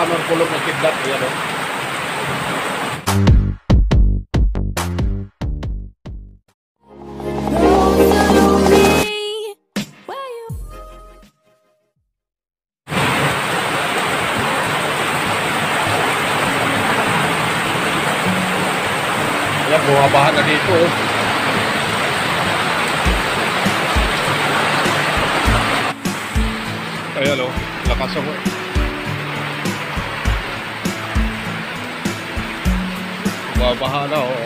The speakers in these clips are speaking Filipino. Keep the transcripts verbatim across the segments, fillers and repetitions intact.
tamang kulog ng kidlat. Ayan o. Ayan, bumabahan na dito oh. Ayan o, lakas ako. Bumabaha na o.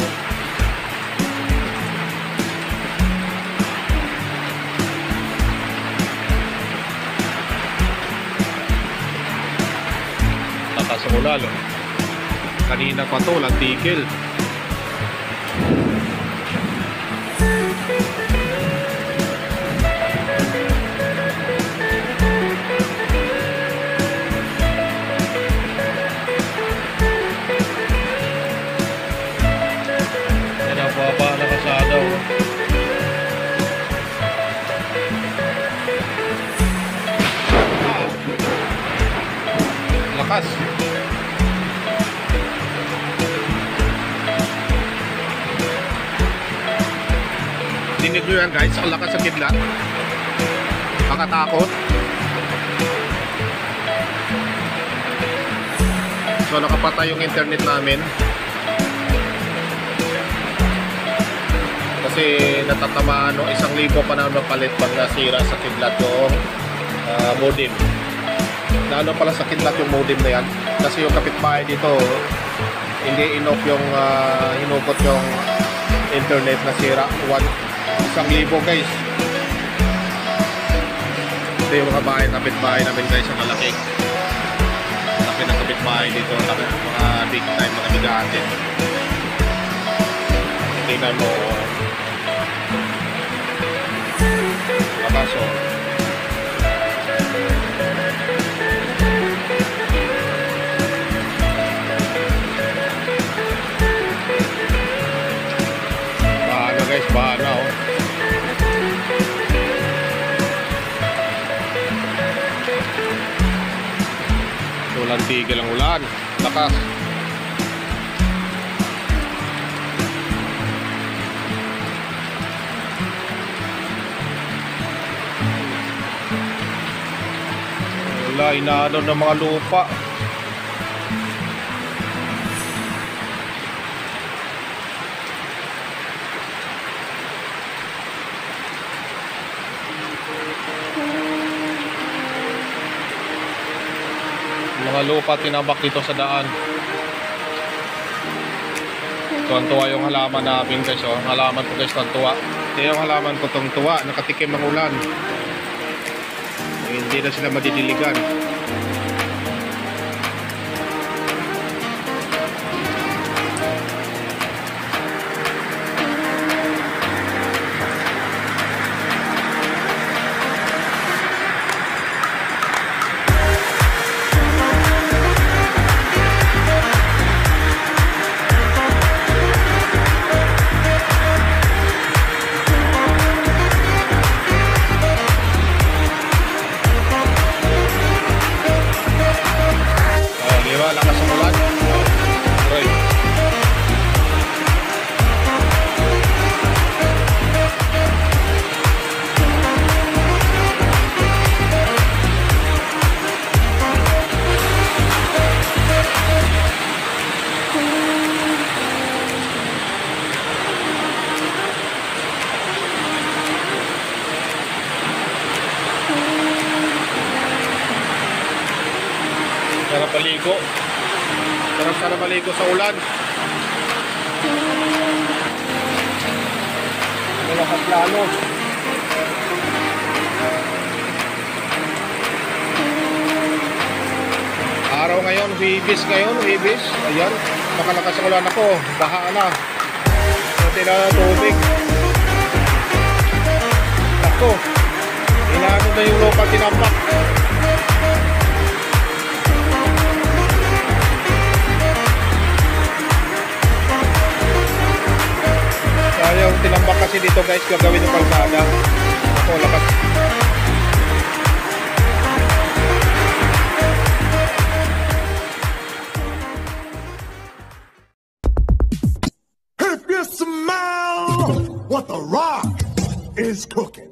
Lakas ako lalo. Kanina pa to, lantigil. Baba na kasada oh. Lakas. Dinig nyo yan guys, ang lakas sa kidlat. Makatakot. So nakapatay yung internet namin kasi natatamaan no, isang libo pa na mapalit pag nasira sa kidlat yung uh, modem. Na ano pala sa kidlat yung modem na yan kasi yung kapitbahay dito hindi inoff yung uh, hinukot yung internet, nasira. One, isang libo guys. Ito yung mga bahay, kapitbahay namin guys, ang malaki. Laki ng kapitbahay dito, laki ng mga big time, mga bigatin. Tingnan mo kaso bahala guys, bahala oh. Walang tigil ang ulan, lakas. Wala, inaano ng mga lupa. Mga lupa tinabak dito sa daan. Tuwan-tuwa yung halaman namin guys oh. Halaman ko guys, tuwan-tuwa. Ito yung halaman ko, tuwan-tuwa. Nakatikim ng ulan. Hindi na sila madidiligan. Lakas ang ulan. Right. Sarap paligo. Sarap sana maligo sa ulan. Wala ka plano. Araw ngayon, Huwebes ngayon, Huwebes. Ayan, makalakas ang ulan ako. Baha na. Pati na tubig. Ako, inaano na yung lupa tinampak. Ayaw tinambak kasi dito guys, gagawin yung kalsada. Ako, lakas. what The Rock is cooking.